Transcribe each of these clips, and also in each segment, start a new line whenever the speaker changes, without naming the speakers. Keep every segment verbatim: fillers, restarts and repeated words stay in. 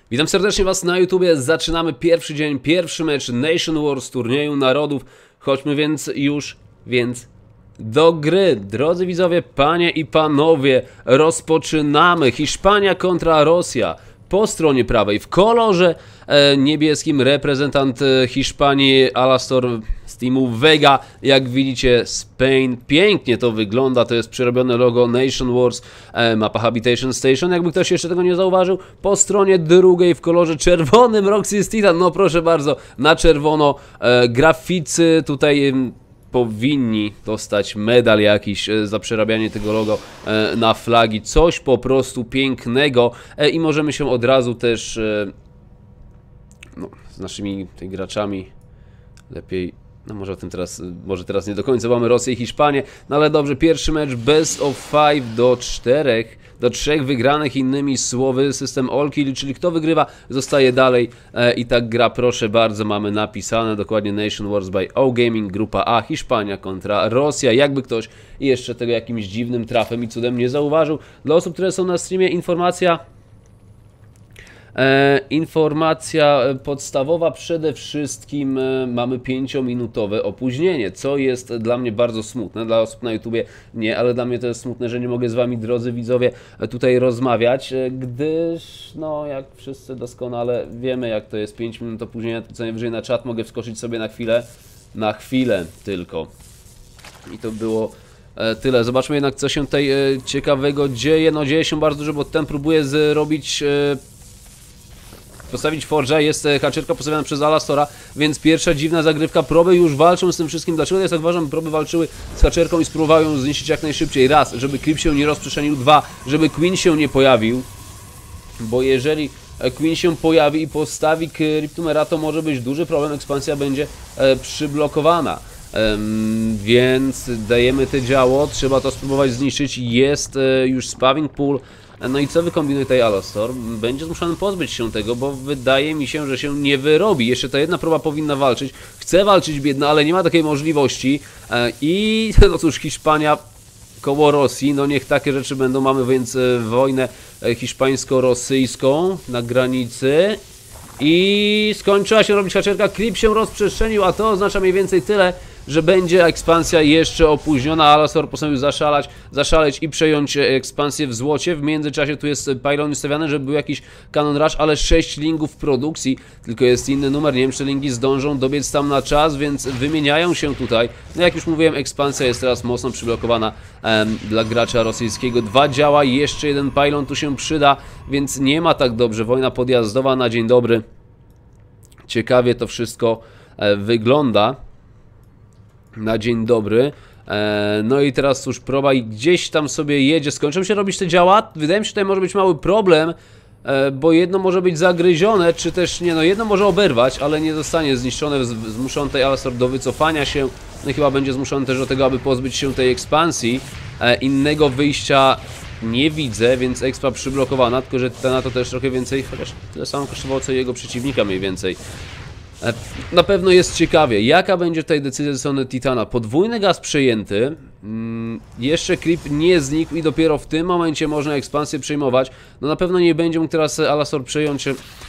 Witam serdecznie Was na YouTubie. Zaczynamy pierwszy dzień, pierwszy mecz Nation Wars turnieju narodów. Chodźmy więc już, więc do gry. Drodzy widzowie, panie i panowie, rozpoczynamy. Hiszpania kontra Rosja. Po stronie prawej w kolorze e, niebieskim reprezentant e, Hiszpanii Alastor z teamu Vega. Jak widzicie, Spain. Pięknie to wygląda. To jest przerobione logo Nation Wars, e, mapa Habitation Station. Jakby ktoś jeszcze tego nie zauważył. Po stronie drugiej w kolorze czerwonym Roxy jest Titan. No proszę bardzo, na czerwono e, graficy tutaj... E, powinni dostać medal jakiś za przerabianie tego logo na flagi. Coś po prostu pięknego i możemy się od razu też no, z naszymi tutaj graczami lepiej, no może o tym teraz, może teraz nie do końca, mamy Rosję i Hiszpanię, no ale dobrze, pierwszy mecz best of five do czterech, do trzech wygranych, innymi słowy system all kill, czyli kto wygrywa zostaje dalej e, i tak gra, proszę bardzo, mamy napisane dokładnie Nation Wars by O Gaming, grupa A, Hiszpania kontra Rosja, jakby ktoś jeszcze tego jakimś dziwnym trafem i cudem nie zauważył. Dla osób, które są na streamie, informacja E, informacja podstawowa, przede wszystkim e, mamy pięciominutowe opóźnienie, co jest dla mnie bardzo smutne, dla osób na YouTubie nie, ale dla mnie to jest smutne, że nie mogę z Wami, drodzy widzowie, tutaj rozmawiać, e, gdyż, no jak wszyscy doskonale wiemy, jak to jest pięć minut opóźnienia, to co najwyżej na czat mogę wskoczyć sobie na chwilę, na chwilę tylko i to było e, tyle. Zobaczmy jednak, co się tutaj e, ciekawego dzieje. No dzieje się bardzo dużo, bo ten próbuje zrobić e, postawić Forge'a, jest haczerka postawiona przez Alastora, więc pierwsza dziwna zagrywka. Proby już walczą z tym wszystkim. Dlaczego jest tak uważam? Proby walczyły z haczerką i spróbowały ją zniszczyć jak najszybciej. Raz, żeby Creep się nie rozprzestrzenił. Dwa, żeby Queen się nie pojawił. Bo jeżeli Queen się pojawi i postawi Cryptumera, to może być duży problem. Ekspansja będzie e, przyblokowana. Um, więc dajemy te działo. Trzeba to spróbować zniszczyć. Jest e, już Spaving Pool. No i co wykombinuje tutaj Alastor? Będzie zmuszony pozbyć się tego, bo wydaje mi się, że się nie wyrobi. Jeszcze ta jedna próba powinna walczyć. Chce walczyć biedna, ale nie ma takiej możliwości. I no cóż, Hiszpania koło Rosji, no niech takie rzeczy będą. Mamy więc wojnę hiszpańsko-rosyjską na granicy. I skończyła się robić haczerka, Creep się rozprzestrzenił, a to oznacza mniej więcej tyle, że będzie ekspansja jeszcze opóźniona. Alastor postanowił zaszalać, zaszaleć i przejąć ekspansję w złocie. W międzyczasie tu jest pylon ustawiany, żeby był jakiś Cannon Rush, ale sześć lingów w produkcji, tylko jest inny numer. Nie wiem, czy lingi zdążą dobiec tam na czas, więc wymieniają się tutaj. No jak już mówiłem, ekspansja jest teraz mocno przyblokowana em, dla gracza rosyjskiego. Dwa działa, jeszcze jeden pylon tu się przyda, więc nie ma tak dobrze. Wojna podjazdowa na dzień dobry. Ciekawie to wszystko e, wygląda. Na dzień dobry. E, no i teraz cóż, proba i gdzieś tam sobie jedzie. Skończą się robić te działa. Wydaje mi się, że tutaj może być mały problem, e, bo jedno może być zagryzione, czy też nie, no jedno może oberwać, ale nie zostanie zniszczone. Zmuszony tutaj Alastor do wycofania się. No i chyba będzie zmuszony też do tego, aby pozbyć się tej ekspansji. E, innego wyjścia nie widzę, więc expa przyblokowana, tylko że na to też trochę więcej, chociaż tyle samo kosztowało co jego przeciwnika mniej więcej. Na pewno jest ciekawie, jaka będzie tutaj decyzja ze strony Titana. Podwójny gaz przejęty, mm, jeszcze Creep nie znikł i dopiero w tym momencie można ekspansję przejmować. No na pewno nie będzie mógł teraz Alastor przejąć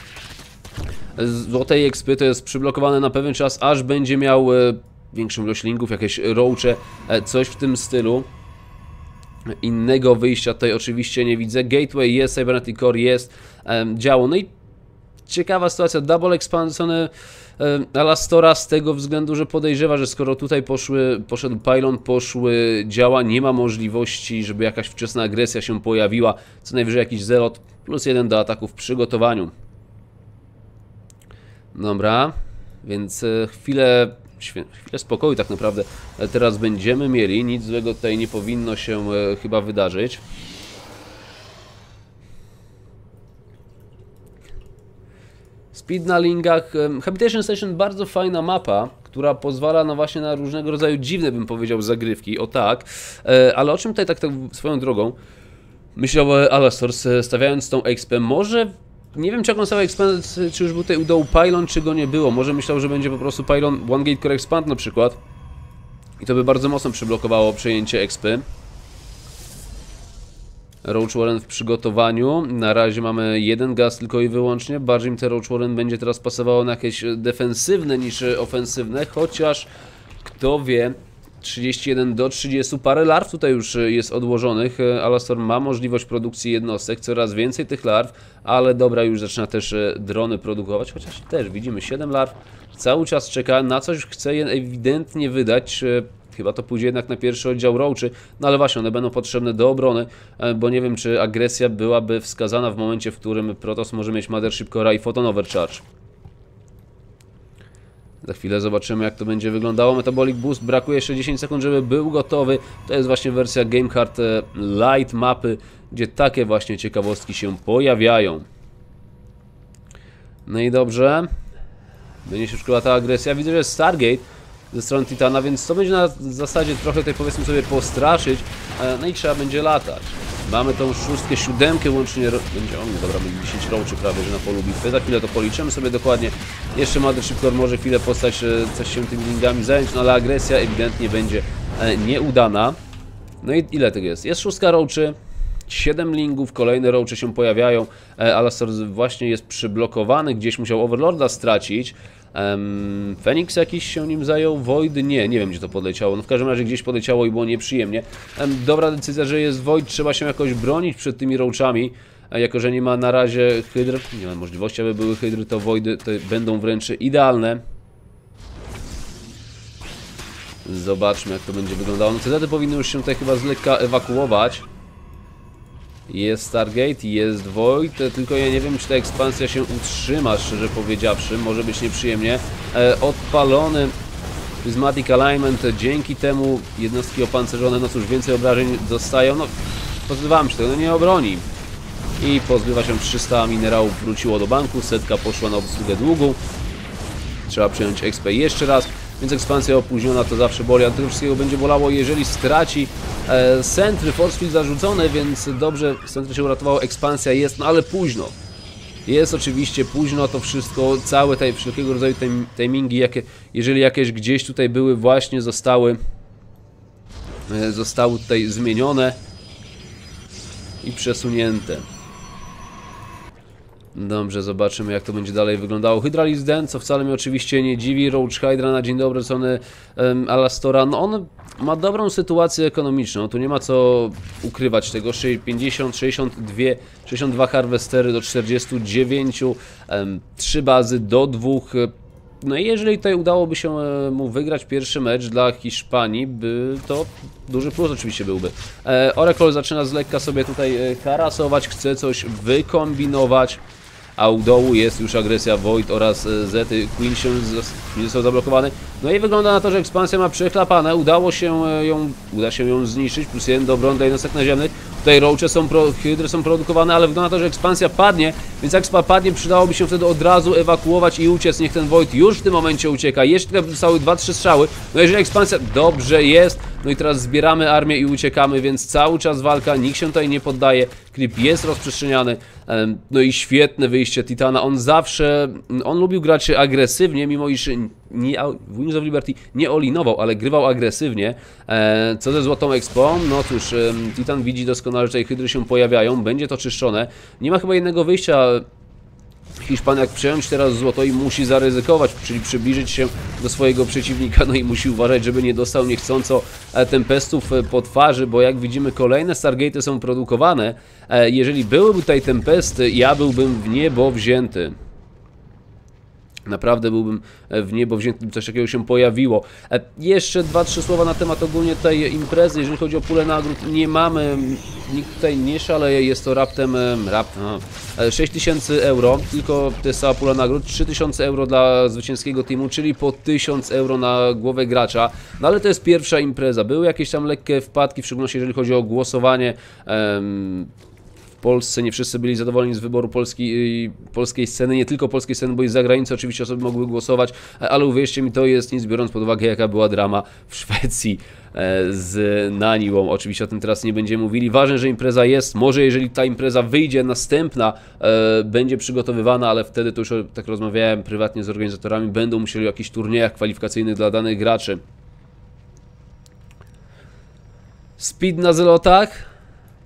złotej expy, to jest przyblokowane na pewien czas, aż będzie miał e, większą ilość lingów, jakieś roache, e, coś w tym stylu. Innego wyjścia tutaj oczywiście nie widzę. Gateway jest, Cybernetic Core jest, e, działo. No i ciekawa sytuacja, double expansion e, Alastora z tego względu, że podejrzewa, że skoro tutaj poszły, poszedł pylon, poszły działa, nie ma możliwości, żeby jakaś wczesna agresja się pojawiła. Co najwyżej jakiś zelot plus jeden do ataku w przygotowaniu. Dobra, więc e, chwilę, chwilę spokoju tak naprawdę teraz będziemy mieli. Nic złego tutaj nie powinno się e, chyba wydarzyć. Speed na lingach. Habitation Station bardzo fajna mapa, która pozwala na właśnie na różnego rodzaju dziwne, bym powiedział, zagrywki, o tak. Ale o czym tutaj tak, tak swoją drogą myślał Alastor, stawiając tą expę, może, nie wiem czy jak on stawiał expę, czy już był tutaj udał pylon, czy go nie było, może myślał, że będzie po prostu pylon One Gate Core Expand na przykład i to by bardzo mocno przyblokowało przejęcie expy. Roach Warren w przygotowaniu. Na razie mamy jeden gaz tylko i wyłącznie. Bardziej mi ten Roach Warren będzie teraz pasowało na jakieś defensywne niż ofensywne, chociaż kto wie, trzydzieści jeden do trzydziestu, parę larw tutaj już jest odłożonych. Alastor ma możliwość produkcji jednostek, coraz więcej tych larw, ale dobra, już zaczyna też drony produkować, chociaż też widzimy siedem larw, cały czas czeka, na coś chce je ewidentnie wydać. Chyba to pójdzie jednak na pierwszy oddział Roachy, no ale właśnie one będą potrzebne do obrony, bo nie wiem, czy agresja byłaby wskazana w momencie, w którym Protoss może mieć Mothership Core'a i Photon Overcharge. Za chwilę zobaczymy, jak to będzie wyglądało. Metabolic Boost, brakuje jeszcze dziesięć sekund, żeby był gotowy. To jest właśnie wersja Gamehard Light mapy, gdzie takie właśnie ciekawostki się pojawiają. No i dobrze. Będzie się szkoła ta agresja. Widzę, że jest Stargate ze strony Titana, więc to będzie na zasadzie trochę tutaj, powiedzmy sobie, postraszyć. No i trzeba będzie latać. Mamy tą szóstkę, siódemkę łącznie. Będzie on, dobra, będzie dziesięć roachy prawie, że na polu bitwy. Za chwilę to policzymy sobie dokładnie. Jeszcze Mothership Core może chwilę postać, coś się tymi lingami zająć, no ale agresja ewidentnie będzie nieudana. No i ile tego jest? Jest szóstka roachy, siedem lingów, kolejne roachy się pojawiają. Alastor właśnie jest przyblokowany, gdzieś musiał Overlorda stracić. Um, Phoenix jakiś się nim zajął, Void nie, nie wiem gdzie to podleciało, no w każdym razie gdzieś podleciało i było nieprzyjemnie. Um, dobra decyzja, że jest Void, trzeba się jakoś bronić przed tymi roachami, jako że nie ma na razie hydr, nie ma możliwości, aby były hydry, to Voidy to będą wręcz idealne. Zobaczmy, jak to będzie wyglądało. No te powinny już się tutaj chyba z lekka ewakuować. Jest Stargate, jest Void, tylko ja nie wiem, czy ta ekspansja się utrzyma, szczerze powiedziawszy, może być nieprzyjemnie. E, odpalony Prismatic Alignment, dzięki temu jednostki opancerzone, no cóż, więcej obrażeń dostają, no pozbywam się tego, no nie obroni. I pozbywa się trzysta minerałów, wróciło do banku, setka poszła na obsługę długu. Trzeba przyjąć expę jeszcze raz. Więc ekspansja opóźniona to zawsze boli, a tego wszystkiego będzie bolało, jeżeli straci e, centry, force field zarzucone, więc dobrze, centry się uratowało, ekspansja jest, no ale późno. Jest oczywiście późno, to wszystko, całe te wszelkiego rodzaju timingi, jakie, jeżeli jakieś gdzieś tutaj były, właśnie zostały, e, zostały tutaj zmienione i przesunięte. Dobrze, zobaczymy, jak to będzie dalej wyglądało. Hydralis Den, co wcale mnie oczywiście nie dziwi. Roach Hydra na dzień dobry, strony um, Alastora. No on ma dobrą sytuację ekonomiczną, tu nie ma co ukrywać tego. pięćdziesiąt, sześćdziesiąt dwa, sześćdziesiąt dwa harwestery do czterdziestu dziewięciu, um, trzy bazy do dwóch. No i jeżeli tutaj udałoby się mu wygrać pierwszy mecz dla Hiszpanii, by to duży plus oczywiście byłby. E, Oracle zaczyna z lekka sobie tutaj harasować, chce coś wykombinować, a u dołu jest już agresja Void oraz Zety. Queen się nie został zablokowany. No i wygląda na to, że ekspansja ma przechlapane. Udało się ją, uda się ją zniszczyć, plus jeden do obrony dla jednostek naziemnych. Tutaj roache są, pro, hydry są produkowane, ale wygląda na to, że ekspansja padnie, więc jak expa padnie, przydałoby się wtedy od razu ewakuować i uciec. Niech ten Void już w tym momencie ucieka. Jeszcze tylko zostały dwa trzy strzały. No jeżeli ekspansja dobrze jest, no i teraz zbieramy armię i uciekamy, więc cały czas walka, nikt się tutaj nie poddaje. Klip jest rozprzestrzeniany. No i świetne wyjście Titana. On zawsze, on lubił grać agresywnie, mimo iż nie, w Wings of Liberty nie olinował, ale grywał agresywnie. Co ze złotą expą? No cóż, Titan widzi doskonale, że tutaj hydry się pojawiają, będzie to czyszczone. Nie ma chyba innego wyjścia. Hiszpan jak przejąć teraz złoto i musi zaryzykować, czyli przybliżyć się do swojego przeciwnika, no i musi uważać, żeby nie dostał niechcąco tempestów po twarzy, bo jak widzimy, kolejne Stargate'y są produkowane. Jeżeli byłyby tutaj tempesty, ja byłbym w niebo wzięty. Naprawdę byłbym w niebo wzięty, gdyby coś takiego się pojawiło. Jeszcze dwa trzy słowa na temat ogólnie tej imprezy. Jeżeli chodzi o pulę nagród, nie mamy, nikt tutaj nie szaleje, jest to raptem, raptem sześć tysięcy euro, tylko to jest cała pula nagród, trzy tysiące euro dla zwycięskiego teamu, czyli po tysiąc euro na głowę gracza. No ale to jest pierwsza impreza, były jakieś tam lekkie wpadki, w szczególności jeżeli chodzi o głosowanie. Um, W Polsce nie wszyscy byli zadowoleni z wyboru polskiej, polskiej sceny, nie tylko polskiej sceny, bo i z zagranicy oczywiście osoby mogły głosować, ale uwierzcie mi, to jest nic, biorąc pod uwagę, jaka była drama w Szwecji z Naniłą. Oczywiście o tym teraz nie będziemy mówili. Ważne, że impreza jest, może jeżeli ta impreza wyjdzie, następna e, będzie przygotowywana, ale wtedy to już, tak rozmawiałem prywatnie z organizatorami, będą musieli o jakichś turniejach kwalifikacyjnych dla danych graczy. Speed na zlotach.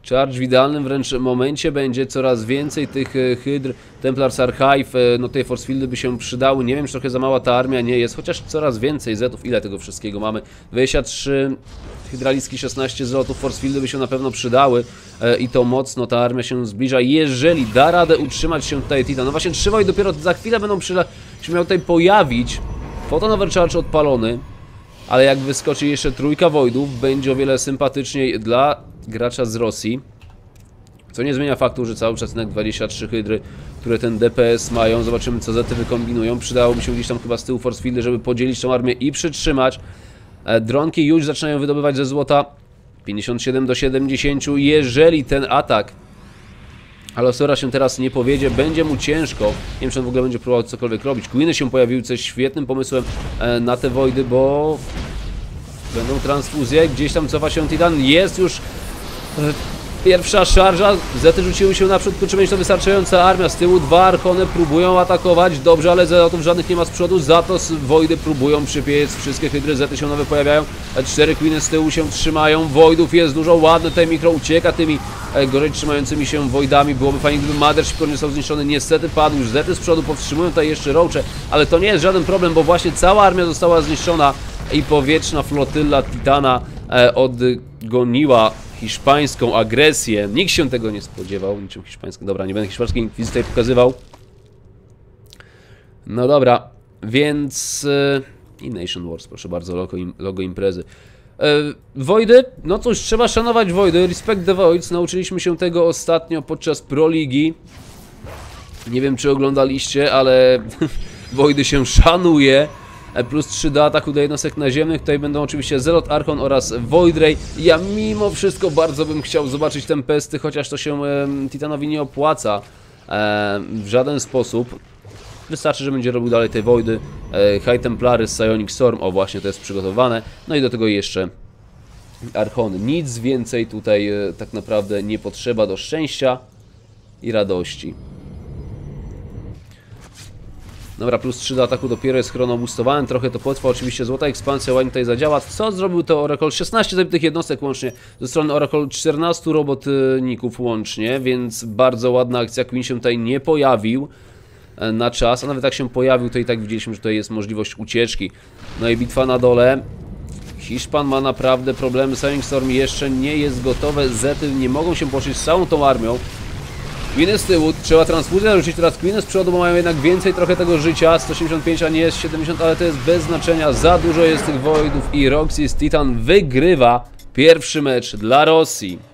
Charge w idealnym wręcz momencie będzie, coraz więcej tych e, hydr, Templars Archive, e, no tej Force Fieldy by się przydały, nie wiem, czy trochę za mała ta armia nie jest, chociaż coraz więcej zetów, ile tego wszystkiego mamy, dwadzieścia trzy hydralicki, szesnaście zlotów, Force Fieldy by się na pewno przydały e, i to mocno ta armia się zbliża, jeżeli da radę utrzymać się tutaj Titan, no właśnie trzy wojny dopiero za chwilę będą przyla się miał tutaj pojawić, Photon Overcharge odpalony, ale jak wyskoczy jeszcze trójka Voidów, będzie o wiele sympatyczniej dla gracza z Rosji. Co nie zmienia faktu, że cały czas jednak dwadzieścia trzy hydry, które ten D P S mają. Zobaczymy, co zety wykombinują. Przydałoby się gdzieś tam chyba z tyłu Force Fieldy, żeby podzielić tą armię i przytrzymać. Dronki już zaczynają wydobywać ze złota. pięćdziesiąt siedem do siedemdziesięciu. Jeżeli ten atak Alosora się teraz nie powiedzie, będzie mu ciężko. Nie wiem, czy on w ogóle będzie próbował cokolwiek robić. Queeny się pojawiły, coś świetnym pomysłem na te Voidy, bo będą transfuzje. Gdzieś tam cofa się Titan. Jest już pierwsza szarża. Zety rzuciły się naprzód. Czy będzie to wystarczająca armia? Z tyłu dwa Archony próbują atakować. Dobrze, ale Zetów żadnych nie ma z przodu. Za to Voidy próbują przypiec. Wszystkie hydry. Zety się nowe pojawiają. Cztery Queeny z tyłu się trzymają. Voidów jest dużo. Ładne. Tutaj mikro ucieka tymi gorzej trzymającymi się Voidami. Byłoby fajnie, gdyby Mothership nie został zniszczony. Niestety padł już. Zety z przodu powstrzymują tutaj jeszcze Roache. Ale to nie jest żaden problem, bo właśnie cała armia została zniszczona i powietrzna flotylla Titana e, odgoniła hiszpańską agresję. Nikt się tego nie spodziewał. Niczym hiszpańską. Dobra, nie będę hiszpańskiej inkwizycji tutaj pokazywał. No dobra, więc... E, I Nation Wars, proszę bardzo, logo, im, logo imprezy. E, Voidy? No cóż, trzeba szanować Voidy. Respect the Voids. Nauczyliśmy się tego ostatnio podczas Pro Ligi. Nie wiem, czy oglądaliście, ale Voidy się szanuje. Plus trzy do ataku do jednostek naziemnych. Tutaj będą oczywiście Zelot, Archon oraz Void Ray. Ja mimo wszystko bardzo bym chciał zobaczyć Tempesty, chociaż to się e, Titanowi nie opłaca e, w żaden sposób. Wystarczy, że będzie robił dalej te Voidy. E, High Templary, Psionic Storm, o właśnie to jest przygotowane. No i do tego jeszcze Archony. Nic więcej tutaj e, tak naprawdę nie potrzeba do szczęścia i radości. Dobra, plus trzy do ataku dopiero jest chronoboostowany, trochę to potrwa, oczywiście złota ekspansja ładnie tutaj zadziała. Co zrobił to Oracle? szesnaście zabitych jednostek łącznie, ze strony Oracle czternastu robotników łącznie, więc bardzo ładna akcja. Queen się tutaj nie pojawił na czas, a nawet jak się pojawił, to i tak widzieliśmy, że tutaj jest możliwość ucieczki. No i bitwa na dole. Hiszpan ma naprawdę problemy, Psionic Storm jeszcze nie jest gotowe, Zety nie mogą się połączyć z całą tą armią. Queeny z tyłu, trzeba transfuzję rzucić teraz Queeny z przodu, bo mają jednak więcej trochę tego życia, sto osiemdziesiąt pięć, a nie jest siedemdziesiąt, ale to jest bez znaczenia, za dużo jest tych Voidów i Roxy z Titan wygrywa pierwszy mecz dla Rosji.